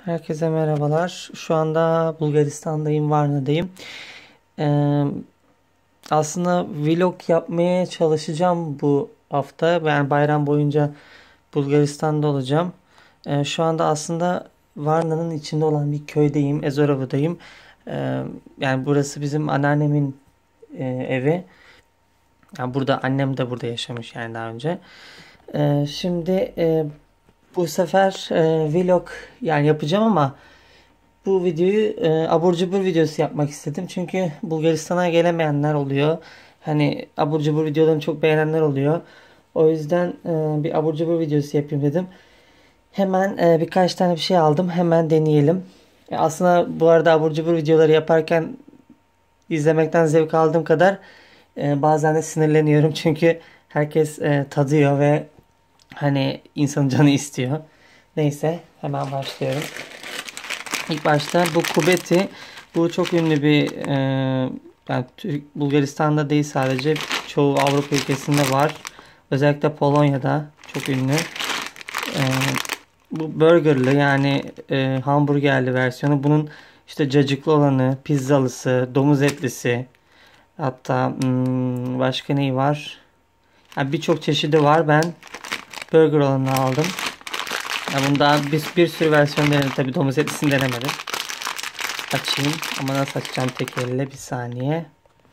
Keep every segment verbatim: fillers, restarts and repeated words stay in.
Herkese merhabalar. Şu anda Bulgaristan'dayım, Varna'dayım. Ee, aslında vlog yapmaya çalışacağım bu hafta. Ben bayram boyunca Bulgaristan'da olacağım. Ee, şu anda aslında Varna'nın içinde olan bir köydeyim, Ezorova'dayım. Ee, yani burası bizim anneannemin e, evi. Yani burada annem de burada yaşamış yani daha önce. Ee, şimdi e, bu sefer e, vlog yani yapacağım ama bu videoyu e, abur cubur videosu yapmak istedim. Çünkü Bulgaristan'a gelemeyenler oluyor. Hani abur cubur videolarını çok beğenenler oluyor. O yüzden e, bir abur cubur videosu yapayım dedim. Hemen e, birkaç tane bir şey aldım. Hemen deneyelim. E, aslında bu arada abur cubur videoları yaparken izlemekten zevk aldığım kadar e, bazen de sinirleniyorum. Çünkü herkes e, tadıyor ve hani insanın canı istiyor. Neyse hemen başlıyorum. İlk başta bu kubeti, bu çok ünlü bir e, yani Türk, Bulgaristan'da değil sadece çoğu Avrupa ülkesinde var. Özellikle Polonya'da çok ünlü. E, bu burgerlı yani e, hamburgerli versiyonu. Bunun işte cacıklı olanı, pizzalısı, domuz etlisi, hatta hmm, başka neyi var? Yani birçok çeşidi var. Ben burger olanı aldım. Ya bunda bir, bir sürü versiyon denedim. Tabii domuz etlisini denemedim. Açayım ama nasıl açacağım tek elle, bir saniye.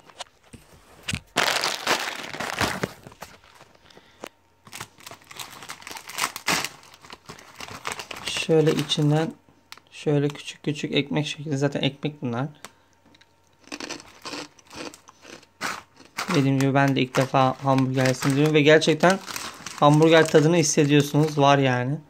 Şöyle içinden şöyle küçük küçük ekmek şeklinde, zaten ekmek bunlar. Dediğim gibi ben de ilk defa hamburger yedim ve gerçekten hamburger tadını hissediyorsunuz, var yani.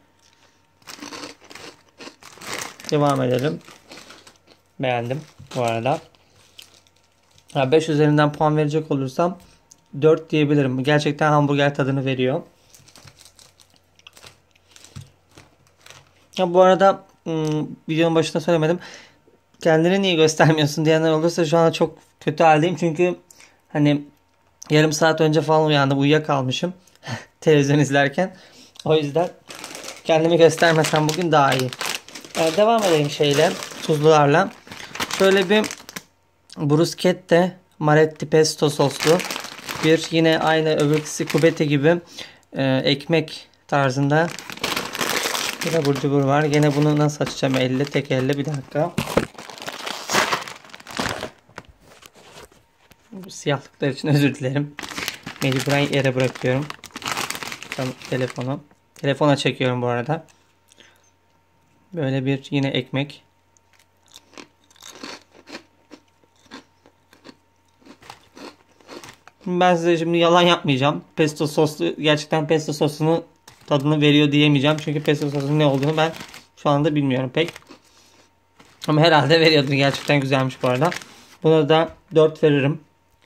Devam edelim. Beğendim bu arada. beş üzerinden puan verecek olursam dört diyebilirim. Gerçekten hamburger tadını veriyor. Ya bu arada ım, videonun başında söylemedim. Kendini niye göstermiyorsun diyenler olursa şu anda çok kötü haldeyim. Çünkü hani yarım saat önce falan uyandım. Uyuyakalmışım. Televizyon izlerken. O yüzden kendimi göstermesem bugün daha iyi. Ee, devam edelim şeyle. Tuzlularla. Şöyle bir bruschetta Maretti pesto soslu bir, yine aynı öbürküsü kubeti gibi e, ekmek tarzında bir abur cubur var. Gene bunu nasıl açacağım elle, tek elle, bir dakika. Bu siyahlıklar için özür dilerim. Mecburen yere bırakıyorum. Telefonu. Telefona çekiyorum bu arada. Böyle bir yine ekmek. Ben size şimdi yalan yapmayacağım. Pesto soslu, gerçekten pesto sosunu tadını veriyor diyemeyeceğim. Çünkü pesto sosunun ne olduğunu ben şu anda bilmiyorum pek. Ama herhalde veriyordur. Gerçekten güzelmiş bu arada. Buna da dört veririm.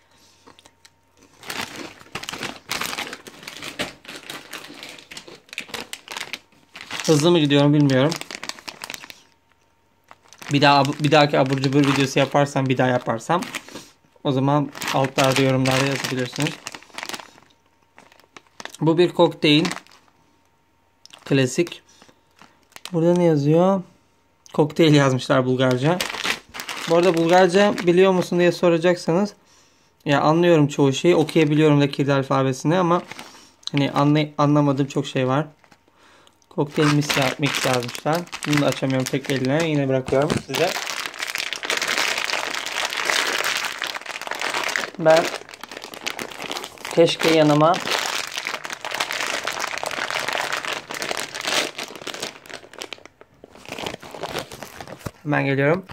Hızlı mı gidiyorum bilmiyorum. Bir daha bir dahaki abur cubur videosu yaparsam, bir daha yaparsam, o zaman altlarda yorumlarda yazabilirsiniz. Bu bir kokteyl. Klasik. Burada ne yazıyor? Kokteyl yazmışlar Bulgarca. Bu arada Bulgarca biliyor musun diye soracaksanız, ya anlıyorum çoğu şeyi, okuyabiliyorum da Kiril alfabesini, ama hani anlay anlamadığım çok şey var. Kokteyl mix, mix yazmışlar. Bunu da açamıyorum tek eline. Yine bırakıyorum size. Ben keşke yanıma hemen geliyorum.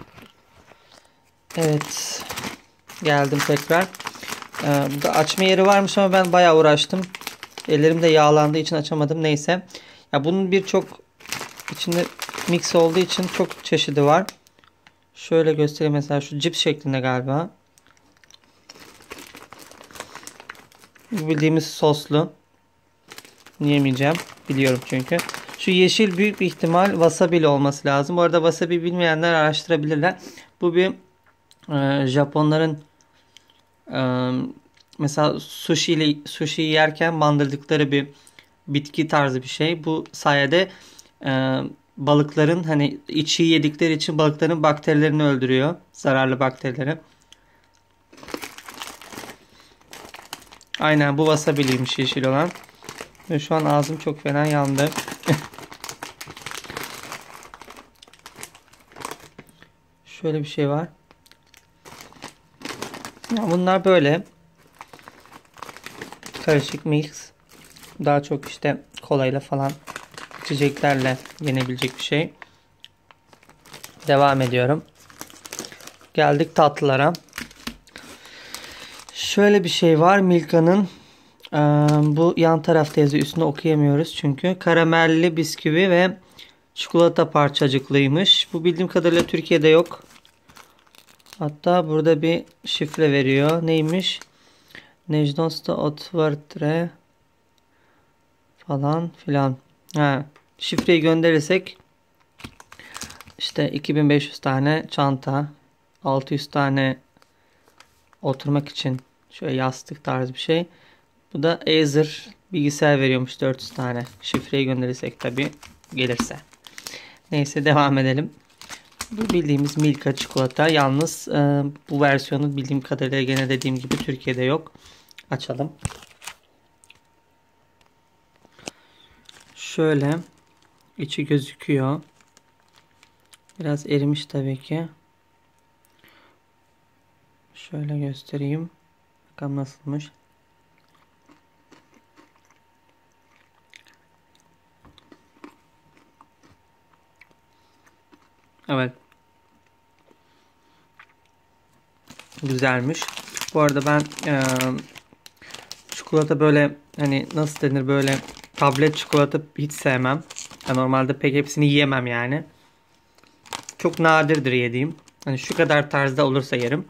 Evet. Geldim tekrar. Ee, burada açma yeri varmış ama ben bayağı uğraştım. Ellerim de yağlandığı için açamadım. Neyse. Ya bunun birçok içinde mix olduğu için çok çeşidi var. Şöyle göstereyim, mesela şu cips şeklinde galiba. Bildiğimiz soslu. Yemeyeceğim. Biliyorum çünkü. Şu yeşil büyük bir ihtimal wasabi olması lazım. Bu arada wasabi bilmeyenler araştırabilirler. Bu bir e, Japonların e, mesela sushi ile sushi yerken bandırdıkları bir bitki tarzı bir şey. Bu sayede e, balıkların hani içi yedikleri için balıkların bakterilerini öldürüyor. Zararlı bakterileri. Aynen bu wasabiliymiş yeşil olan. Ve şu an ağzım çok fena yandı. Şöyle bir şey var. Ya bunlar böyle. Karışık mix. Daha çok işte kolayla falan içeceklerle yenebilecek bir şey. Devam ediyorum. Geldik tatlılara. Şöyle bir şey var. Milka'nın ee, bu yan tarafta yazıyor. Üstünde okuyamıyoruz çünkü. Karamelli bisküvi ve çikolata parçacıklıymış. Bu bildiğim kadarıyla Türkiye'de yok. Hatta burada bir şifre veriyor. Neymiş? Nejdosta otvartre falan filan. Ha, şifreyi gönderirsek işte iki bin beş yüz tane çanta, altı yüz tane oturmak için şöyle yastık tarzı bir şey. Bu da Acer bilgisayar veriyormuş dört yüz tane. Şifreyi gönderirsek tabi gelirse. Neyse devam edelim. Bu bildiğimiz Milka çikolata. Yalnız e, bu versiyonu bildiğim kadarıyla gene dediğim gibi Türkiye'de yok. Açalım. Şöyle içi gözüküyor. Biraz erimiş tabii ki. Şöyle göstereyim. Bakalım nasılmış. Evet. Güzelmiş. Bu arada ben e, çikolata böyle hani nasıl denir böyle tablet çikolata hiç sevmem. Ya normalde pek hepsini yiyemem yani. Çok nadirdir yediğim. Hani şu kadar tarzda olursa yerim.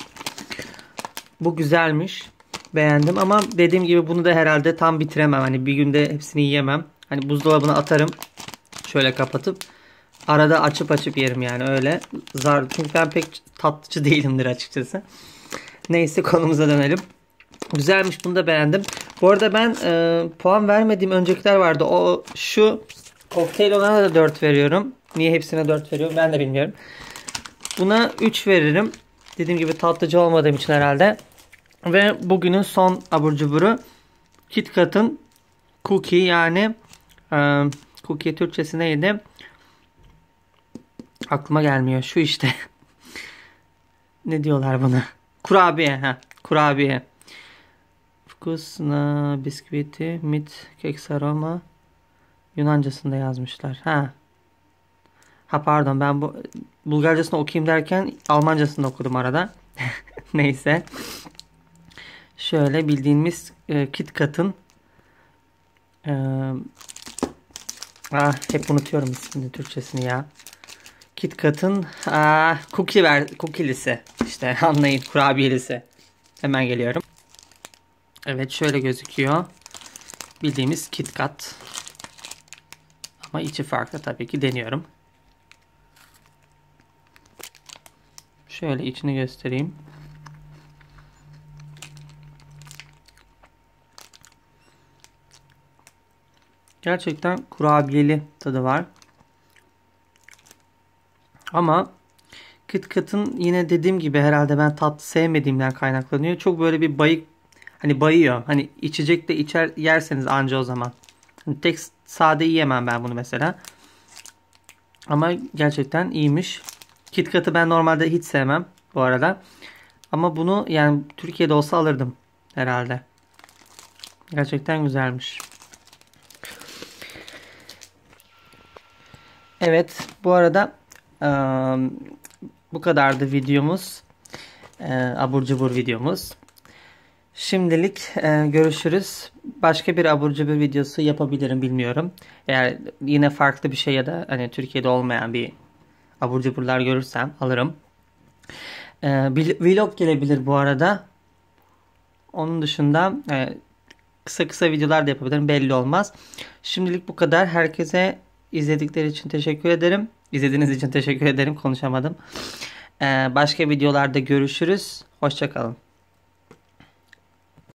Bu güzelmiş. Beğendim ama dediğim gibi bunu da herhalde tam bitiremem. Hani bir günde hepsini yiyemem. Hani buzdolabına atarım. Şöyle kapatıp arada açıp açıp yerim yani öyle. Zar çünkü ben pek tatlıcı değilimdir açıkçası. Neyse konumuza dönelim. Güzelmiş, bunu da beğendim. Bu arada ben e, puan vermediğim öncekiler vardı. O şu kokteyl olana da dört veriyorum. Niye hepsine dört veriyorum ben de bilmiyorum. Buna üç veririm. Dediğim gibi tatlıcı olmadığım için herhalde. Ve bugünün son abur cuburu KitKat'ın cookie yani e, cookie Türkçesi neydi? Aklıma gelmiyor. Şu işte. Ne diyorlar buna? Kurabiye. Ha, kurabiye. Fkusna bisküviti mit keks aroma. Yunancasında yazmışlar. Ha. Ha pardon, ben bu Bulgarcasını okuyayım derken Almancasını okudum arada. Neyse. Şöyle bildiğimiz e, KitKat'ın e, ah, hep unutuyorum ismini, Türkçesini ya. KitKat'ın ah, cookie ver, cookie'lisi. İşte anlayın, kurabiyelisi. Hemen geliyorum. Evet, şöyle gözüküyor. Bildiğimiz KitKat. Ama içi farklı tabii ki, deniyorum. Şöyle içini göstereyim. Gerçekten kurabiyeli tadı var. Ama KitKat'ın yine dediğim gibi herhalde ben tatlı sevmediğimden kaynaklanıyor. Çok böyle bir bayık, hani bayıyor. Hani içecek de içer yerseniz anca o zaman. Hani tek sade yiyemem ben bunu mesela. Ama gerçekten iyiymiş. KitKat'ı ben normalde hiç sevmem bu arada. Ama bunu yani Türkiye'de olsa alırdım herhalde. Gerçekten güzelmiş. Evet, bu arada e, bu kadardı videomuz. E, abur cubur videomuz. Şimdilik e, görüşürüz. Başka bir abur cubur videosu yapabilirim, bilmiyorum. Eğer yine farklı bir şey ya da hani Türkiye'de olmayan bir abur cuburlar görürsem alırım. E, bir vlog gelebilir bu arada. Onun dışında e, kısa kısa videolar da yapabilirim, belli olmaz. Şimdilik bu kadar. Herkese izledikleri için teşekkür ederim. İzlediğiniz için teşekkür ederim. Konuşamadım. E, başka videolarda görüşürüz. Hoşça kalın.